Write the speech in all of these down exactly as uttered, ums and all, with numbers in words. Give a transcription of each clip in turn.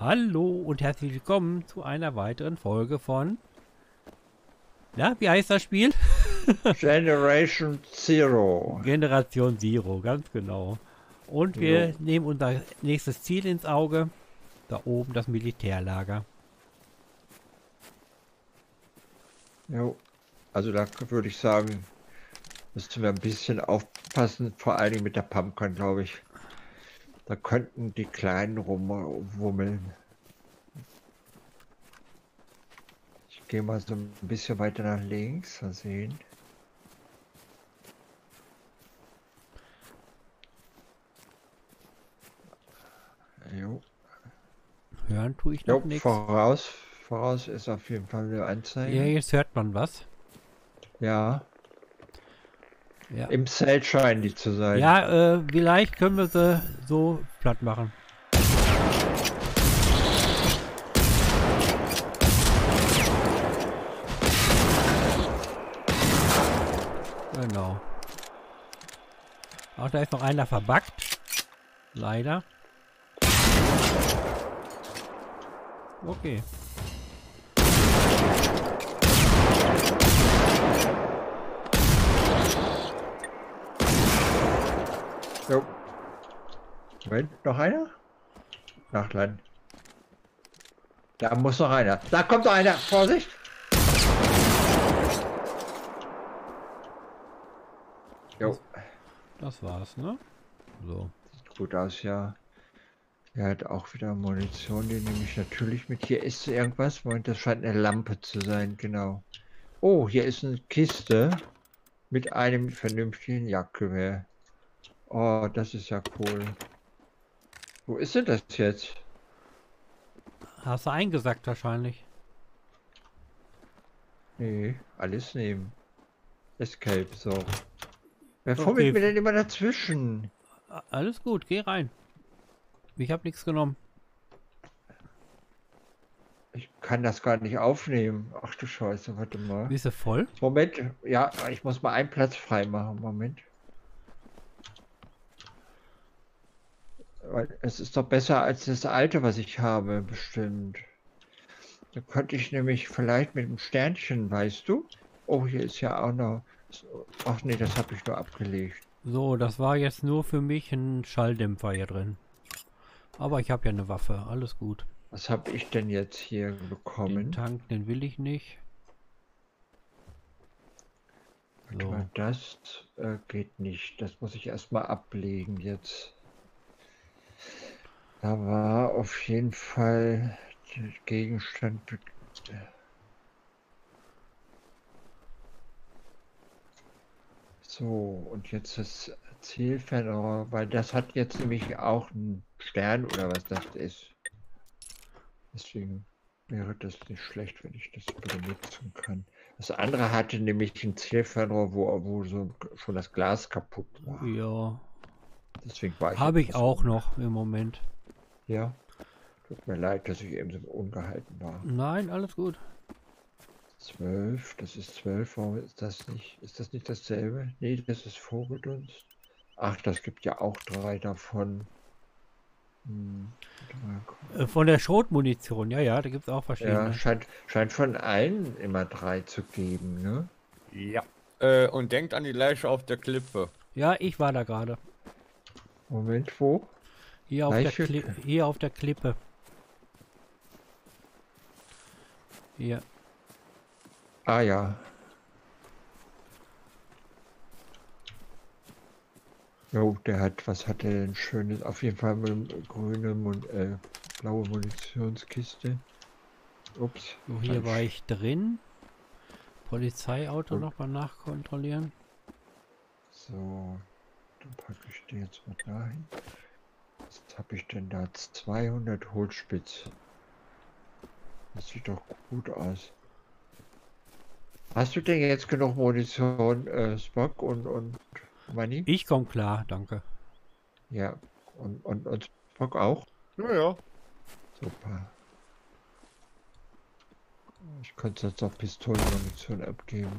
Hallo und herzlich willkommen zu einer weiteren Folge von... Na, wie heißt das Spiel? Generation Zero. Generation Zero, ganz genau. Und Jo. wir nehmen unser nächstes Ziel ins Auge. Da oben das Militärlager. Jo. Also da würde ich sagen, müssten wir ein bisschen aufpassen, vor allen Dingen mit der Pumpgun, glaube ich. Da könnten die Kleinen rumwummeln. Ich gehe mal so ein bisschen weiter nach links, mal sehen. Jo. Hören tue ich Jo, noch nichts. voraus. Voraus ist auf jeden Fall eine Anzeige. Ja, jetzt hört man was. Ja. Ja, Im Zelt scheinen die zu sein. ja äh, vielleicht können wir sie so platt machen. Genau. Auch da ist noch einer verbuggt. Leider. Okay. Jo. Moment, noch einer? Nachladen. Da muss noch einer. Da kommt noch einer. Vorsicht! Jo. Das war's, ne? So. Sieht gut aus, ja. Er hat auch wieder Munition, die nehme ich natürlich mit. Hier ist irgendwas. Moment, das scheint eine Lampe zu sein, genau. Oh, hier ist eine Kiste mit einem vernünftigen Jagdgewehr. Oh, das ist ja cool. Wo ist denn das jetzt? Hast du eingesackt wahrscheinlich. Nee, alles nehmen. Escape, so. Wer Okay. fummelt mir denn immer dazwischen? Alles gut, geh rein. Ich habe nichts genommen. Ich kann das gar nicht aufnehmen. Ach du Scheiße, warte mal. Bist du voll? Moment, ja, ich muss mal einen Platz frei machen. Moment. Weil es ist doch besser als das alte, was ich habe, bestimmt. Da könnte ich nämlich vielleicht mit dem Sternchen, weißt du? Oh, hier ist ja auch noch... Ach nee, das habe ich nur abgelegt. So, das war jetzt nur für mich ein Schalldämpfer hier drin. Aber ich habe ja eine Waffe, alles gut. Was habe ich denn jetzt hier Den bekommen? Tank, den will ich nicht. Warte So. mal, das äh, geht nicht. Das muss ich erstmal ablegen jetzt. Da war auf jeden Fall der Gegenstand. So, und jetzt das Zielfernrohr, weil das hat jetzt nämlich auch einen Stern oder was das ist. Deswegen wäre das nicht schlecht, wenn ich das benutzen kann. Das andere hatte nämlich ein Zielfernrohr, wo, wo so schon das Glas kaputt war. Ja. Deswegen war ich. Habe ich etwas auch un- noch im Moment. Ja. Tut mir leid, dass ich eben so ungehalten war. Nein, alles gut. Zwölf, das ist zwölf, warum ist das nicht? Ist das nicht dasselbe? Nee, das ist Vogeldunst. Ach, das gibt ja auch drei davon. Hm, warte mal. Äh, von der Schrotmunition, ja, ja, da gibt es auch verschiedene. Ja, scheint, scheint von allen immer drei zu geben, ne? Ja. Äh, und denkt an die Leiche auf der Klippe. Ja, ich war da gerade. Moment, wo? Hier auf der Leiche? Kli hier auf der Klippe. Hier. Ah ja. Jo, der hat, was hat er denn schönes? Auf jeden Fall eine grüne, Mun äh, blaue Munitionskiste. Ups. So, hier falsch. war ich drin. Polizeiauto Gut. nochmal nachkontrollieren. So, dann packe ich die jetzt mal dahin. Was habe ich denn da? zweihundert Holzspitz. Das sieht doch gut aus. Hast du denn jetzt genug Munition, äh, Spock und, und Money? Ich komme klar, danke. Ja, und, und, und Spock auch? Ja, ja. Super. Ich könnte jetzt noch Pistolenmunition abgeben.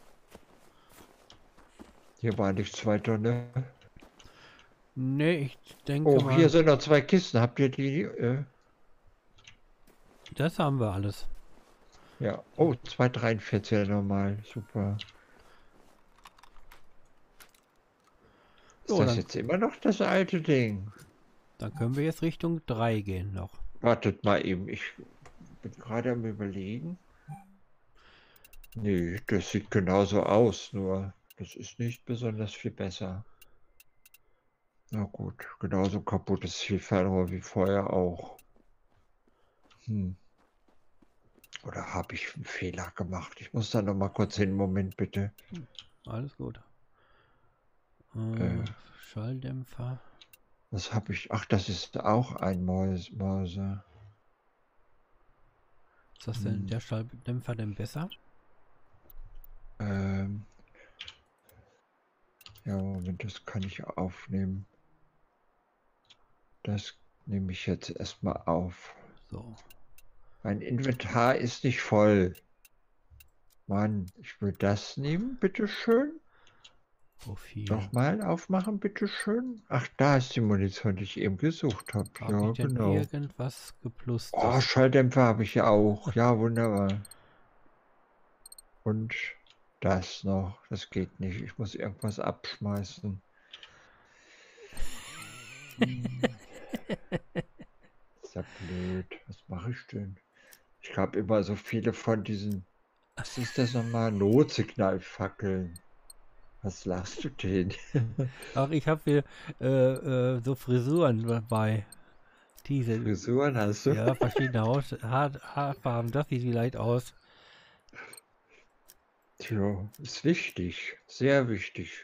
Hier war nichts weiter, ne? Nee, ich denke Oh, mal. hier sind noch zwei Kisten. Habt ihr die? Äh, Das haben wir alles. Ja. Oh, zwei Komma dreiundvierzig normal. Super. Ist So, das dann, jetzt immer noch das alte Ding? dann können wir jetzt Richtung drei gehen noch. Wartet mal eben. Ich bin gerade am Überlegen. Nee, das sieht genauso aus, nur das ist nicht besonders viel besser. Na gut, genauso kaputtes Zielfernrohr wie vorher auch. Hm. Oder habe ich einen Fehler gemacht? Ich muss da noch mal kurz hin. Moment, bitte. Alles gut. Äh, Äh, Schalldämpfer. was habe ich? Ach, das ist auch ein Mäus Mörser. Ist das denn Hm. der Schalldämpfer denn besser? Ähm, ja, Moment, das kann ich aufnehmen. Das nehme ich jetzt erstmal auf. So. Mein Inventar ist nicht voll. Mann, ich will das nehmen, bitteschön. Profil. Nochmal aufmachen, bitteschön. Ach, da ist die Munition, die ich eben gesucht habe. Habe Ja, ich denn genau. irgendwas geplustes? Oh, Schalldämpfer habe ich ja auch. Ja, wunderbar. Und das noch. Das geht nicht. Ich muss irgendwas abschmeißen. Hm. Ist ja blöd. Was mache ich denn? Ich habe immer so viele von diesen. Was ist das nochmal? Notsignalfackeln. Was lachst du denn? Ach, ich habe hier äh, äh, so Frisuren dabei. Diese, Frisuren hast du? ja, verschiedene Haus Haar Haarfarben. Das sieht vielleicht aus. Tja, ist wichtig. Sehr wichtig.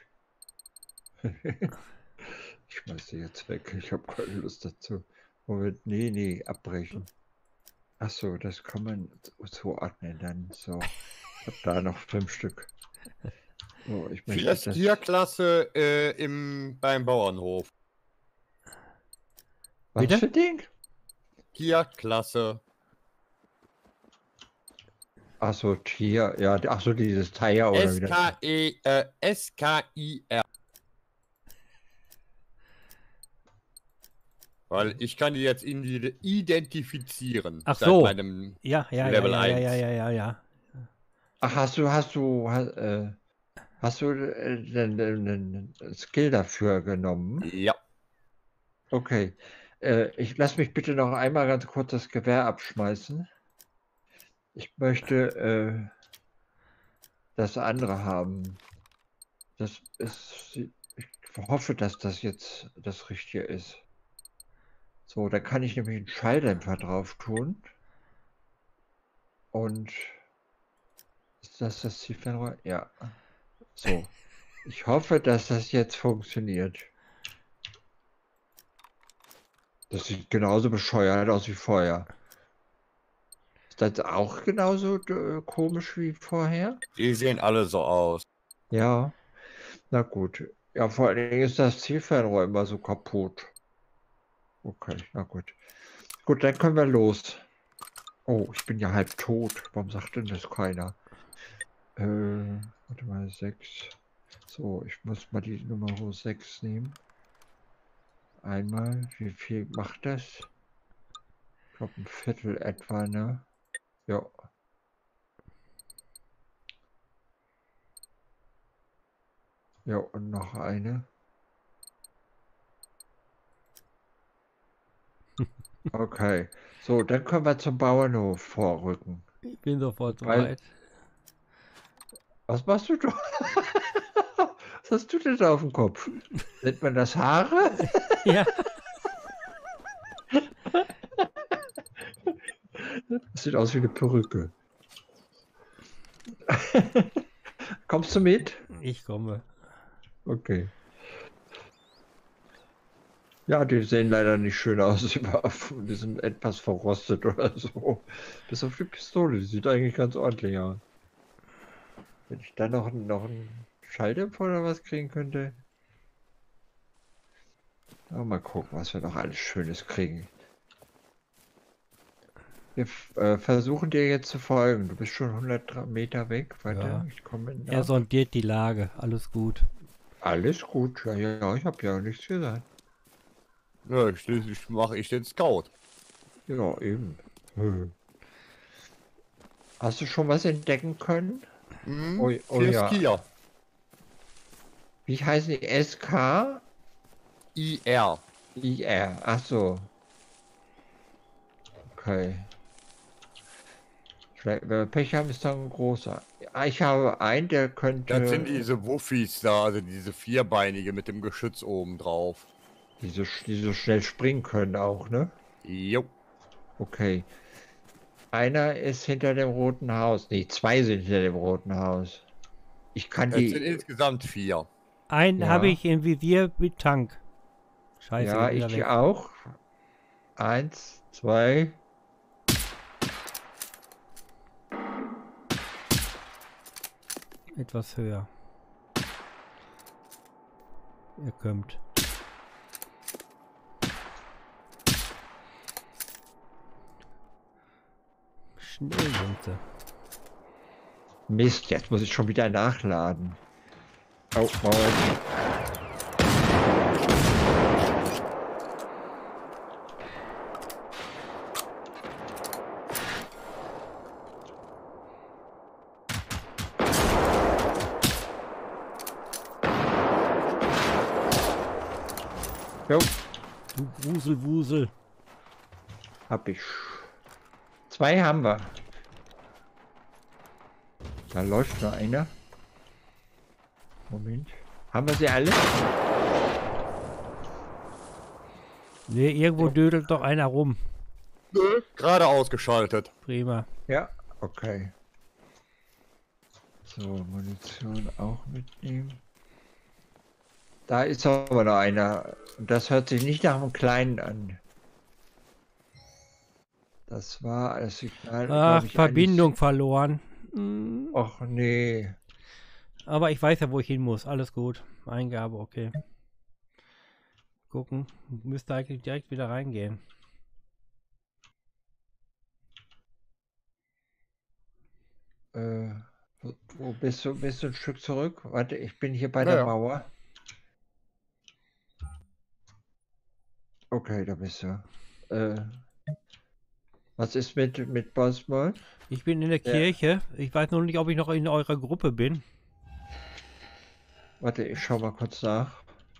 Ich schmeiß die jetzt weg. Ich habe keine Lust dazu. Moment, nee, nee, abbrechen. Ach so, das kann man zuordnen dann. So, ich habe da noch fünf Stück. So, ich möchte Vier das. Tierklasse äh, im, beim Bauernhof. Was Bitte? für Ding? Tierklasse. Ach so, Tier. Ja, ach so, dieses Tier oder S wieder. K E, äh, S K I R. Weil ich kann die jetzt indi- identifizieren. Ach seit so. meinem Ja, ja, Level ja, ja, eins. ja, ja, ja, ja. Ach, hast du, hast du, hast, äh, hast du äh, den, den, den Skill dafür genommen? Ja. Okay. Äh, ich lass mich bitte noch einmal ganz kurz das Gewehr abschmeißen. Ich möchte äh, das andere haben. Das ist. Ich hoffe, dass das jetzt das Richtige ist. So, da kann ich nämlich einen Schalldämpfer drauf tun. Und ist das das Zielfernrohr? Ja. So. Ich hoffe, dass das jetzt funktioniert. Das sieht genauso bescheuert aus wie vorher. Ist das auch genauso äh, komisch wie vorher? Die sehen alle so aus. Ja. Na gut. Ja, vor allen Dingen ist das Zielfernrohr immer so kaputt. Okay, na gut. Gut, dann können wir los. Oh, ich bin ja halb tot. Warum sagt denn das keiner? Äh, warte mal, sechs. So, ich muss mal die Nummer sechs nehmen. Einmal, wie viel macht das? Ich glaube ein Viertel etwa, ne? Ja. Ja, und noch eine. Okay. So, dann können wir zum Bauernhof vorrücken. Ich bin sofort Weil- soweit. Was machst du da? Was hast du denn da auf dem Kopf? Nennt man das Haare? Ja. Das sieht aus wie eine Perücke. Kommst du mit? Ich komme. Okay. Ja, die sehen leider nicht schön aus. Die sind etwas verrostet oder so. Bis auf die Pistole, die sieht eigentlich ganz ordentlich aus. Wenn ich dann noch, noch einen Schalldämpfer oder was kriegen könnte. Aber mal gucken, was wir noch alles Schönes kriegen. Wir äh, versuchen dir jetzt zu folgen. Du bist schon hundert Meter weg. Warte, Ja. ich komme nach. Er sondiert die Lage. Alles gut. Alles gut. Ja, ja, ich habe ja nichts gesagt. Ja, schließlich mache ich den Scout. Ja, eben. Hm. Hast du schon was entdecken können? Hm, Oh, oh vier ja. Skier. Wie heißen die? S K I R. I R. Ach so. Okay. Vielleicht, wenn wir Pech haben, ist da ein großer. Ah, ich habe einen, der könnte. Das sind diese Wuffis da, also diese vierbeinige mit dem Geschütz oben drauf. Die so, die so schnell springen können auch, ne? Jo. Okay. Einer ist hinter dem roten Haus. Nee, zwei sind hinter dem roten Haus. Ich kann Es sind die. insgesamt vier. Einen Ja. habe ich im Visier mit Tank. Scheiße, Ja, geht wieder ich weg. auch. Eins, zwei. Etwas höher. Ihr kommt. Schnell sind sie. Mist, jetzt muss ich schon wieder nachladen. Oh, Moment. Jo, Du Wuselwusel. hab ich. Zwei haben wir. Da läuft noch einer. Moment. Haben wir sie alle? Ne, irgendwo dödelt doch einer rum. Nö, gerade ausgeschaltet. Prima. Ja, okay. So, Munition auch mitnehmen. Da ist aber noch einer. Und das hört sich nicht nach einem kleinen an. Das war das Signal. Ach, glaub ich, Verbindung eines- verloren. Hm, Och nee. aber ich weiß ja, wo ich hin muss. Alles gut. Eingabe, okay. Gucken. Müsste eigentlich direkt wieder reingehen. Äh, wo, wo bist du? Bist du ein Stück zurück? Warte, ich bin hier bei Ja, der ja. Mauer. Okay, da bist du. Äh, was ist mit, mit Bosmol? Ich bin in der Ja. Kirche. Ich weiß noch nicht, ob ich noch in eurer Gruppe bin. Warte, ich schau mal kurz nach.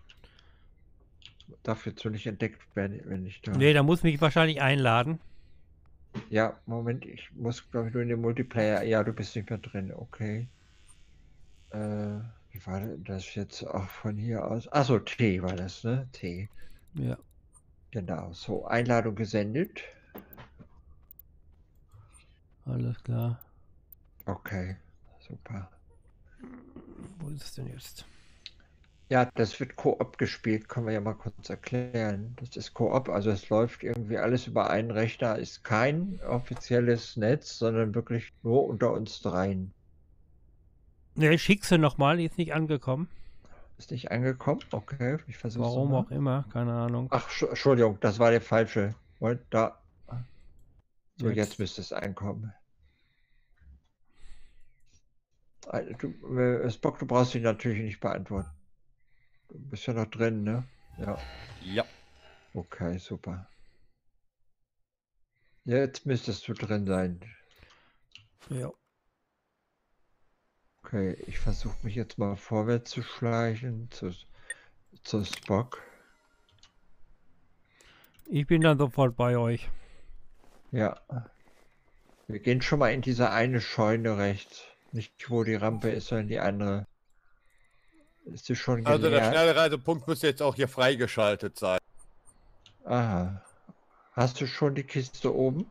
Darf jetzt so nicht entdeckt werden, wenn ich da. Ne, da muss mich wahrscheinlich einladen. Ja, Moment, ich muss, glaube ich, nur in den Multiplayer. Ja, du bist nicht mehr drin, okay. Äh, wie war denn das jetzt auch von hier aus? Achso, T war das, ne? T. Ja. Genau, so, Einladung gesendet. Alles klar. Okay, super. Wo ist es denn jetzt? Ja, das wird Koop gespielt, können wir ja mal kurz erklären. Das ist Koop, also es läuft irgendwie alles über einen Rechner, ist kein offizielles Netz, sondern wirklich nur unter uns dreien. Ne, schick sie nochmal, die ist nicht angekommen. Ist nicht angekommen? Okay, ich versuche es Warum mal. auch immer, keine Ahnung. Ach, Sch- Entschuldigung, das war der falsche. Und da. So, jetzt, Jetzt. müsste es einkommen. Ah, Du, äh, Spock, du brauchst ihn natürlich nicht beantworten. Du bist ja noch drin, ne? Ja, Ja. okay, super. Jetzt müsstest du drin sein. Ja. Okay, ich versuche mich jetzt mal vorwärts zu schleichen zu, zu Spock. Ich bin dann sofort bei euch. Ja. Wir gehen schon mal in diese eine Scheune rechts. Nicht wo die Rampe ist, sondern die andere. Ist die schon Also der geleert? Schnellreisepunkt müsste jetzt auch hier freigeschaltet sein. Aha. Hast du schon die Kiste oben?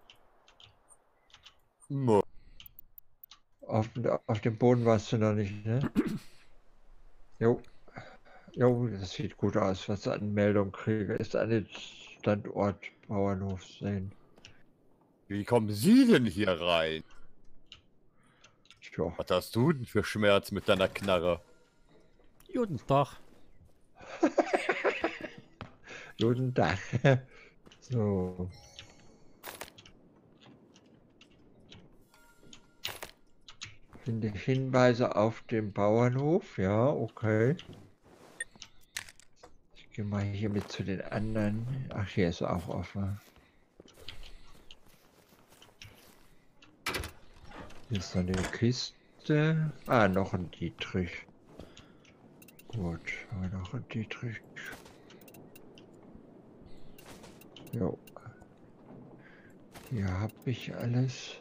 Nö. Auf, auf dem Boden warst du noch nicht, ne? Jo. Jo, das sieht gut aus, was ich an Meldung kriege. Ist an den Standort Bauernhof sehen. Wie kommen Sie denn hier rein? Tja. Was hast du denn für Schmerz mit deiner Knarre? Guten Tag. Guten Tag. So. Finde Hinweise auf dem Bauernhof. Ja, okay. Ich gehe mal hier mit zu den anderen. Ach, hier ist auch offen. Hier ist noch eine Kiste. Ah, noch ein Dietrich. Gut, noch ein Dietrich. Jo. Hier habe ich alles.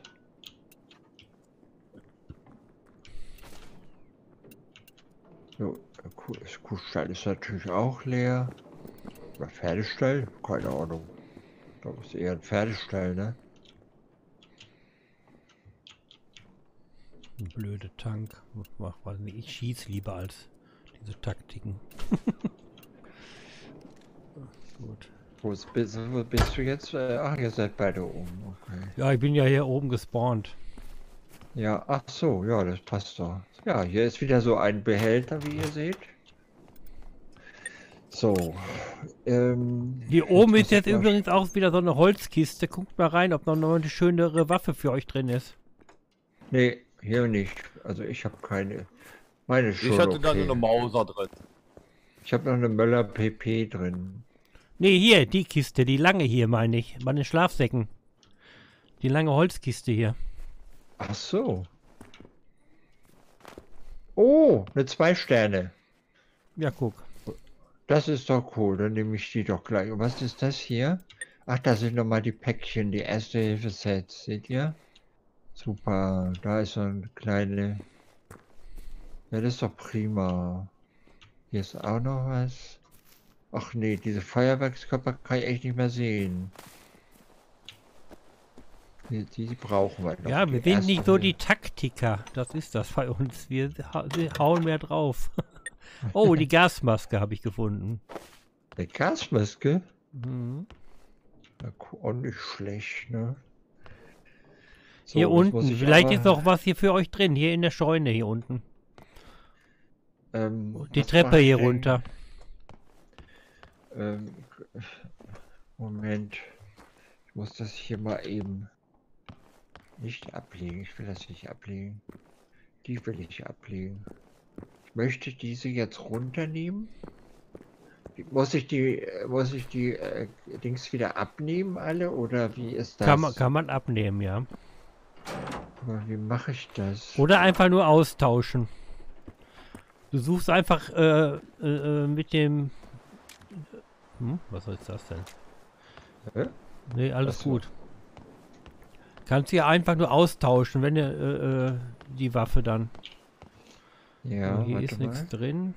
So, das Kuhstall ist natürlich auch leer. Oder Pferdestall? Keine Ahnung. Das ist eher ein Pferdestall, ne? Ein blöde Tank. Mach was nicht. Ich schieße lieber als diese Taktiken. Gut. Wo bist, wo bist du jetzt? Ach, ihr seid beide oben. Okay. Ja, ich bin ja hier oben gespawnt. Ja, ach so, ja, das passt doch. Ja, hier ist wieder so ein Behälter, wie ihr seht. So. Ähm, Hier oben ist jetzt ich mal- übrigens auch wieder so eine Holzkiste. Guckt mal rein, ob noch eine schönere Waffe für euch drin ist. Nee, hier nicht. Also ich habe keine. Meine ist schon Ich hatte da okay. nur eine Mauser drin. Ich habe noch eine Möller P P drin. Nee, hier, die Kiste, die lange hier, meine ich. Bei den Schlafsäcken. Die lange Holzkiste hier. Ach so. Oh, eine zwei Sterne. Ja, guck. Das ist doch cool, dann nehme ich die doch gleich. Und was ist das hier? Ach, da sind nochmal die Päckchen, die Erste-Hilfe-Sets, seht ihr? Super, da ist so eine kleine... Ja, das ist doch prima. Hier ist auch noch was. Ach nee, diese Feuerwerkskörper kann ich echt nicht mehr sehen. Die, die brauchen wir noch. Ja, die wir sind nicht so Erste- die Taktiker. Das ist das bei uns. Wir, ha wir hauen mehr drauf. Oh, die Gasmaske habe ich gefunden. Eine Gasmaske? Mhm. Na, auch nicht schlecht, ne? So, Hier das unten. muss ich Vielleicht aber, ist noch was hier für euch drin. Hier in der Scheune hier unten. ähm, Die was Treppe mach ich hier denn? runter. Ähm, Moment. Ich muss das hier mal eben nicht ablegen. Ich will das nicht ablegen. Die will ich ablegen. Ich möchte diese jetzt runternehmen. Muss ich die, muss ich die äh, Dings wieder abnehmen alle oder wie ist das? Kann man, kann man abnehmen, ja. Aber wie mache ich das? Oder einfach nur austauschen. Du suchst einfach äh, äh, mit dem... Hm, was ist das denn? Hä? Nee, alles Ach so. gut. Kannst du ja einfach nur austauschen, wenn du äh, äh, die Waffe dann. Ja, So, hier warte ist mal. nichts drin.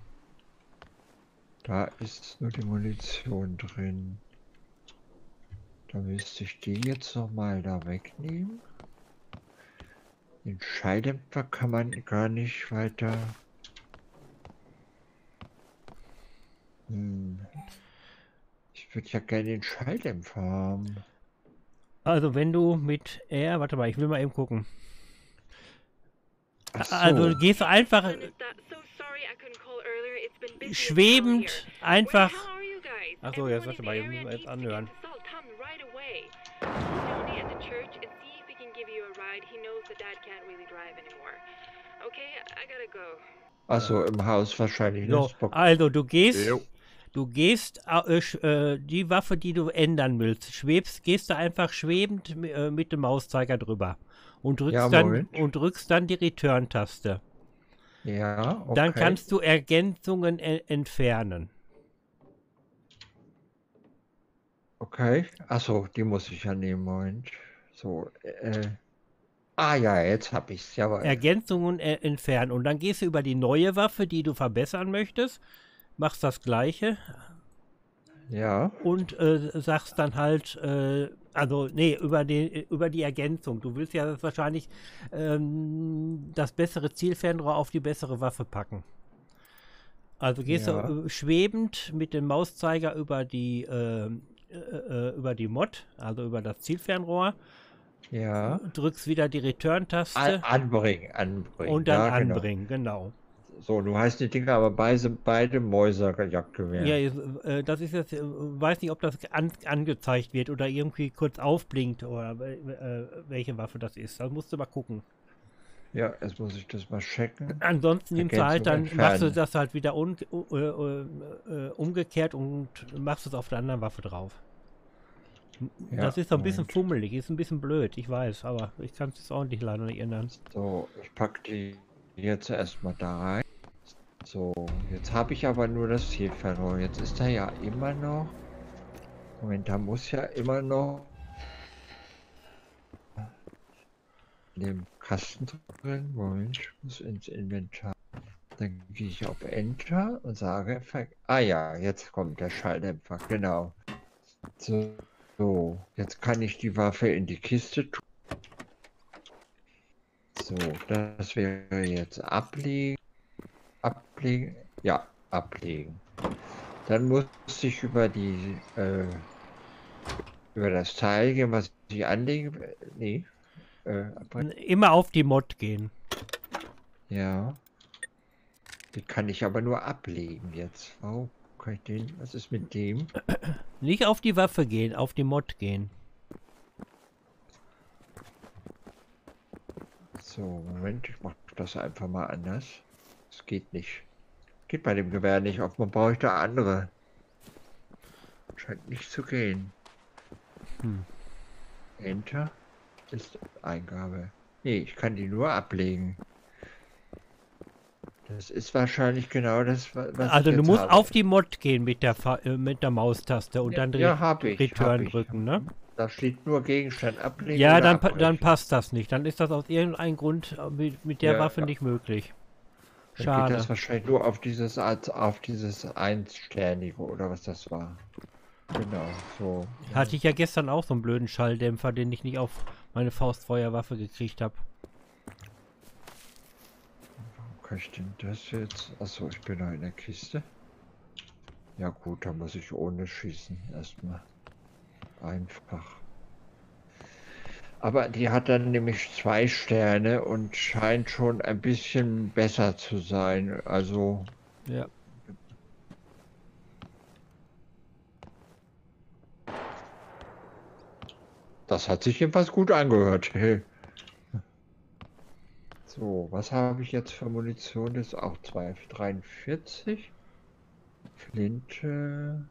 Da ist nur die Munition drin. Da müsste ich die jetzt noch mal da wegnehmen. Den Schalldämpfer kann man gar nicht weiter. Hm. Ich würde ja gerne den Schalldämpfer haben. Also wenn du mit R, warte mal, ich will mal eben gucken. Ach so. Also du gehst einfach schwebend einfach. Achso, jetzt warte mal, ich muss mal jetzt anhören. Achso, im Haus wahrscheinlich. So, Ne? Spock. also du gehst, Jo. du gehst äh, sch- äh, die Waffe, die du ändern willst, schwebst, gehst du einfach schwebend äh, mit dem Mauszeiger drüber und drückst Ja, dann Moment. und drückst dann die Return-Taste. Ja, okay. Dann kannst du Ergänzungen e entfernen. Okay. Achso, die muss ich ja nehmen. Moment. So, äh. Ah ja, jetzt hab ich's. Jawohl. Ergänzungen äh, entfernen. Und dann gehst du über die neue Waffe, die du verbessern möchtest, machst das gleiche Ja. und äh, sagst dann halt, äh, also, nee, über die, über die Ergänzung. Du willst ja wahrscheinlich ähm, das bessere Zielfernrohr auf die bessere Waffe packen. Also gehst Ja. du äh, schwebend mit dem Mauszeiger über die, äh, äh, über die Mod, also über das Zielfernrohr, Ja. drückst wieder die An Return-Taste anbringen, anbringen. und dann ja, genau. anbringen, genau. So, du heißt die Dinger aber beide, beide Mäuserjagdgewehr. Ja, jetzt, äh, das ist jetzt, äh, weiß nicht, ob das an, angezeigt wird oder irgendwie kurz aufblinkt oder äh, welche Waffe das ist. Da musst du mal gucken. Ja, jetzt muss ich das mal checken. Ansonsten nimmst du halt dann, Ergänzung machst du entfernen. das halt wieder un, äh, äh, umgekehrt und machst es auf der anderen Waffe drauf. Das Ja, ist so ein bisschen Moment. fummelig, ist ein bisschen blöd, ich weiß, aber ich kann es jetzt ordentlich leider nicht ändern. So, ich packe die jetzt erstmal da rein. So, jetzt habe ich aber nur das Zielfernrohr. Jetzt ist da ja immer noch. Moment, da muss ja immer noch in dem Kasten drin. Moment, ich muss ins Inventar. Dann gehe ich auf Enter und sage, ver- ah ja, jetzt kommt der Schalldämpfer, genau. So, so, jetzt kann ich die Waffe in die Kiste tun. So, das wäre jetzt ablegen, ablegen, ja, ablegen. Dann muss ich über die, äh, über das Teil gehen, was ich anlege, nee, äh, abbrechen. Immer auf die Mod gehen. Ja. Die kann ich aber nur ablegen jetzt. Warum kann ich den, was ist mit dem? Nicht auf die Waffe gehen, auf die Mod gehen. So, Moment, ich mache das einfach mal anders. Es geht nicht. Geht bei dem Gewehr nicht. Offenbar brauche ich da andere. Scheint nicht zu gehen. Hm. Enter ist Eingabe. Nee, ich kann die nur ablegen. Das ist wahrscheinlich genau das, wa- was Also ich du jetzt musst habe. auf die Mod gehen mit der, Fa äh, mit der Maustaste und dann Ja, Re habe ich, Return habe ich. drücken, ne? Da steht nur Gegenstand ablegen Ja, oder dann, pa- dann abbrechen. passt das nicht. Dann ist das aus irgendeinem Grund äh, mit, mit der Ja, Waffe ja. nicht möglich. Dann geht Schade. das wahrscheinlich nur auf dieses als auf dieses Einsternige oder was das war. Genau, so. Hatte ich ja gestern auch so einen blöden Schalldämpfer, den ich nicht auf meine Faustfeuerwaffe gekriegt habe. Warum kann ich denn das jetzt? Achso, ich bin noch in der Kiste. Ja gut, da muss ich ohne schießen erstmal. Einfach. Aber die hat dann nämlich zwei Sterne und scheint schon ein bisschen besser zu sein. Also Ja. das hat sich jedenfalls gut angehört. So, was habe ich jetzt für Munition? Das ist auch zwei dreiundvierzig. Flinte.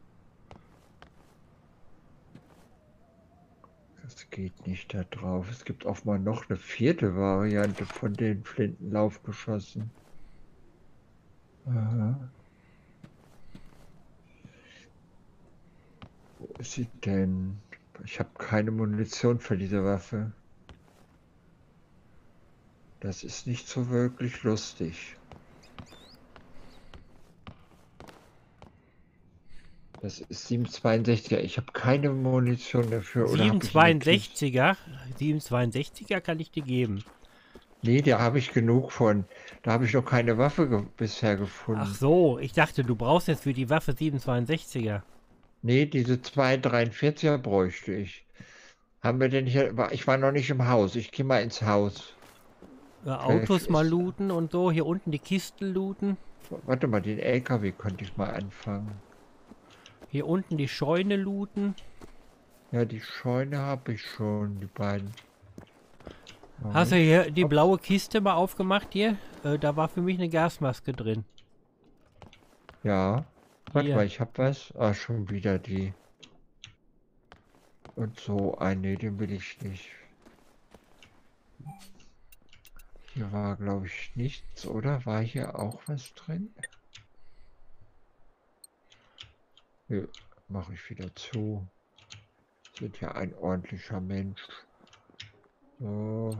Das geht nicht da drauf. Es gibt auch mal noch eine vierte Variante von den Flintenlaufgeschossen. Aha. Wo ist sie denn? Ich habe keine Munition für diese Waffe. Das ist nicht so wirklich lustig. Das ist siebenundzwanziger. Ich habe keine Munition dafür. Oder hab ich in der Kiste? siebenundzwanziger, siebenundzwanziger kann ich dir geben. Nee, da habe ich genug von. Da habe ich noch keine Waffe ge bisher gefunden. Ach so, ich dachte, du brauchst jetzt für die Waffe siebenundzwanziger. Nee, diese zwei dreiundvierziger bräuchte ich. Haben wir denn hier... Ich war noch nicht im Haus. Ich gehe mal ins Haus. Äh, Autos Vielleicht mal ist- looten und so. Hier unten die Kisten looten. Warte mal, den L K W könnte ich mal anfangen. Hier unten die Scheune looten. Ja, die Scheune habe ich schon, die beiden. Hast du Moment. hier die blaue Kiste mal aufgemacht hier? Äh, da war für mich eine Gasmaske drin. Ja. Warte Hier. mal, ich habe was. Ah, schon wieder die. Und so, ein, nee, den will ich nicht. Hier war, glaube ich, nichts, oder? War hier auch was drin? Nö, mache ich wieder zu. Sind ja ein ordentlicher Mensch. So.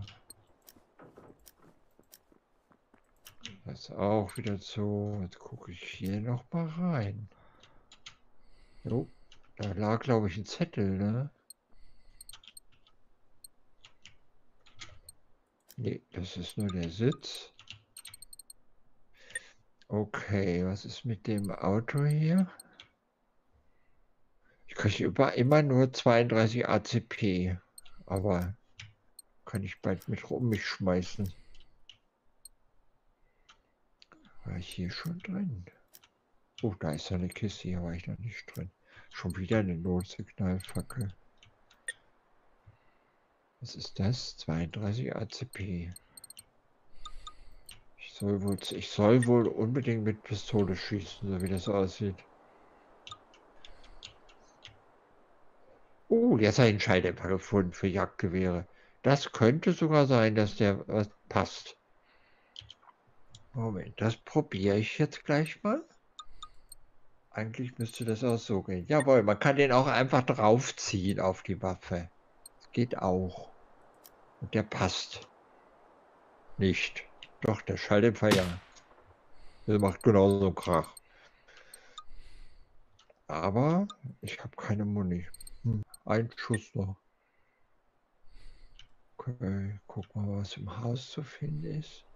Das auch wieder zu. Jetzt gucke ich hier noch mal rein. Jo, da lag, glaube ich, ein Zettel, ne? Nee, das ist nur der Sitz. Okay, was ist mit dem Auto hier? Ich kriege über immer nur zweiunddreißig A C P, aber kann ich bald mit um mich schmeißen. War ich hier schon drin? Oh, da ist eine Kiste, hier war ich noch nicht drin. Schon wieder eine Notsignalfackel. Was ist das? zweiunddreißig A C P. Ich soll wohl, ich soll wohl unbedingt mit Pistole schießen, so wie das aussieht. Oh, Oh, jetzt habe ich einen Schalldämpfer gefunden für Jagdgewehre. Das könnte sogar sein, dass der was passt. Moment, das probiere ich jetzt gleich mal. Eigentlich müsste das auch so gehen. Jawohl, man kann den auch einfach draufziehen auf die Waffe. Das geht auch. Und der passt. Nicht. Doch, der Schalldämpfer ja. Der macht genauso einen Krach. Aber ich habe keine Muni. Hm, ein Schuss noch. Okay, guck mal, was im Haus zu finden ist.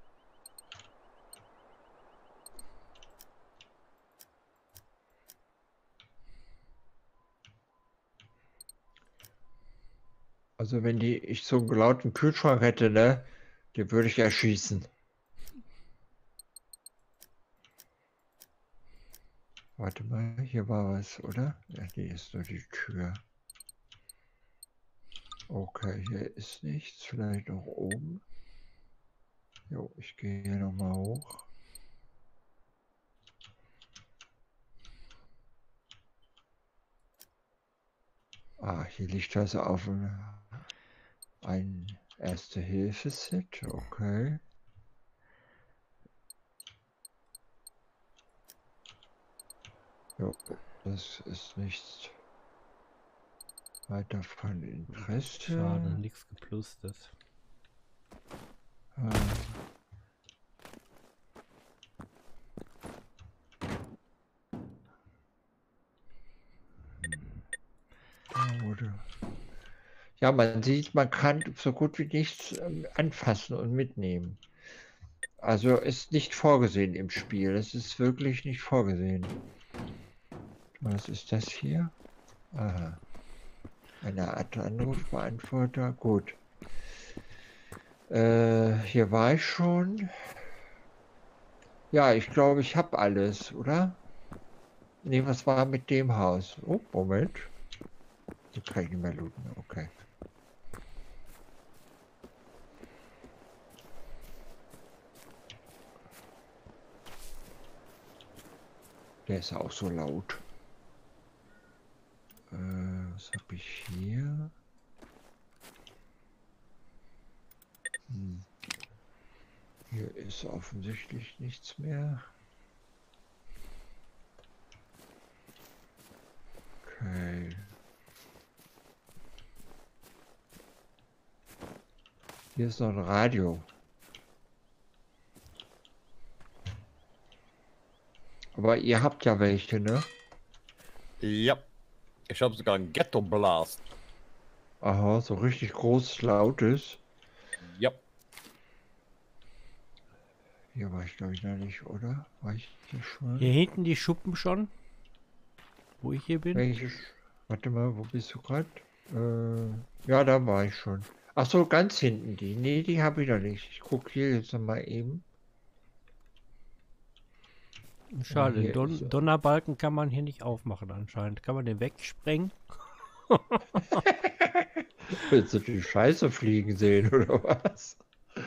Also wenn die ich so einen lauten Kühlschrank hätte, ne, den würde ich erschießen. Warte mal, hier war was, oder? Ja, hier ist nur die Tür. Okay, hier ist nichts. Vielleicht noch oben. Jo, ich gehe hier nochmal hoch. Ah, hier liegt was auf dem ein Erste-Hilfe-Set. Okay. Jo, das ist nichts weiter von Interesse. Schade, nichts geplustes. Ah. Da wurde. Ja, man sieht, man kann so gut wie nichts ähm, anfassen und mitnehmen. Also ist nicht vorgesehen im Spiel. Es ist wirklich nicht vorgesehen. Was ist das hier? Aha. Eine Art Anrufbeantworter. Gut. Äh, hier war ich schon. Ja, ich glaube, ich habe alles, oder? Nee, was war mit dem Haus? Oh, Moment. So kann ich nicht mehr looten. Okay. Der ist auch so laut. Äh, was habe ich hier? Hm. Hier ist offensichtlich nichts mehr. Okay. Hier ist noch ein Radio. Aber ihr habt ja welche, ne? Ja. Ich habe sogar einen Ghetto Blast. Aha, so richtig groß, lautes. Ja. Hier war ich glaube ich noch nicht, oder? War ich hier schon? Hier hinten die Schuppen schon, wo ich hier bin. Welche? Sch- Warte mal, wo bist du gerade? Äh, ja, da war ich schon. Ach so, ganz hinten die. Nee, die habe ich noch nicht. Ich gucke hier jetzt noch mal eben. Schade, hier Don ist er. Donnerbalken kann man hier nicht aufmachen anscheinend. Kann man den wegsprengen? Willst du die Scheiße fliegen sehen, oder was?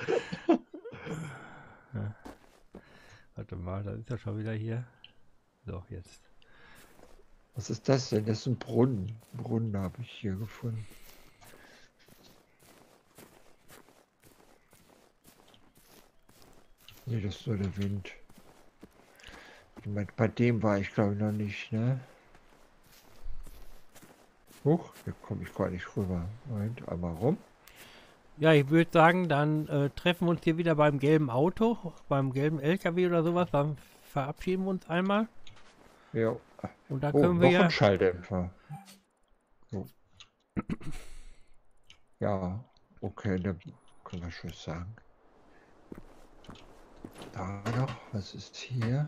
Ja. Warte mal, da ist er schon wieder hier. So, jetzt. Was ist das denn? Das ist ein Brunnen. Brunnen habe ich hier gefunden. Nee, das ist nur der Wind. Ich mein, bei dem war ich glaube ich noch nicht, ne? Huch, hier komme ich gar nicht rüber. Moment, einmal rum. Ja, ich würde sagen, dann äh, treffen wir uns hier wieder beim gelben Auto, beim gelben L K W oder sowas. Dann verabschieden wir uns einmal. Ja. Und da Oh, können wir noch ja. ein Schalldämpfer. So. Ja, okay, dann können wir schon sagen. Da noch, was ist hier?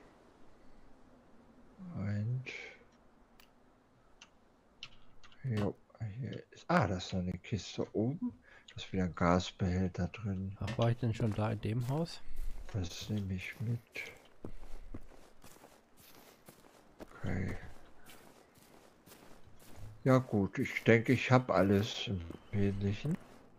Und jo, hier ist. Ah, das ist noch eine Kiste oben. Da ist wieder ein Gasbehälter drin. Ach, war ich denn schon da in dem Haus? Das nehme ich mit. Okay. Ja gut, ich denke, ich habe alles im Wesentlichen.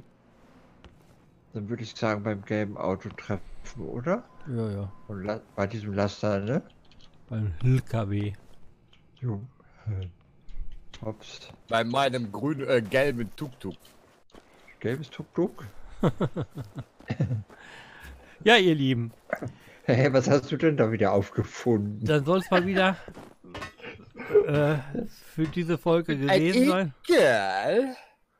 Dann würde ich sagen, beim gelben Auto treffen, oder? Ja, ja. Und la bei diesem Laster, ne? Beim L K W. Jo. Hops. Bei meinem grünen, äh, gelben Tuk-Tuk. Gelbes Tuk-Tuk? Ja, ihr Lieben, Hä, was hast du denn da wieder aufgefunden? dann soll es mal wieder äh, für diese Folge gewesen sein. Egal.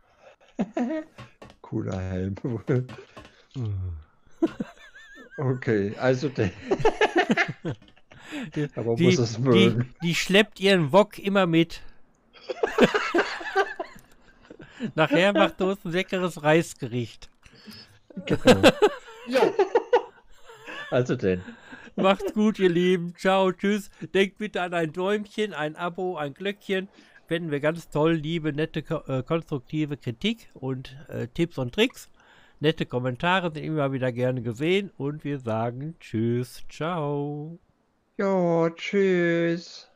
Cooler Helm. Okay, also der. Aber Die, muss es die, mögen. die schleppt ihren Wok immer mit. Nachher macht uns ein leckeres Reisgericht. Genau. Jo. Also denn. Macht's gut, ihr Lieben. Ciao, tschüss. Denkt bitte an ein Däumchen, ein Abo, ein Glöckchen. Fänden wir ganz toll. Liebe, nette, ko- äh, konstruktive Kritik und äh, Tipps und Tricks. Nette Kommentare sind immer wieder gerne gesehen. Und wir sagen tschüss. Ciao. Jo, tschüss.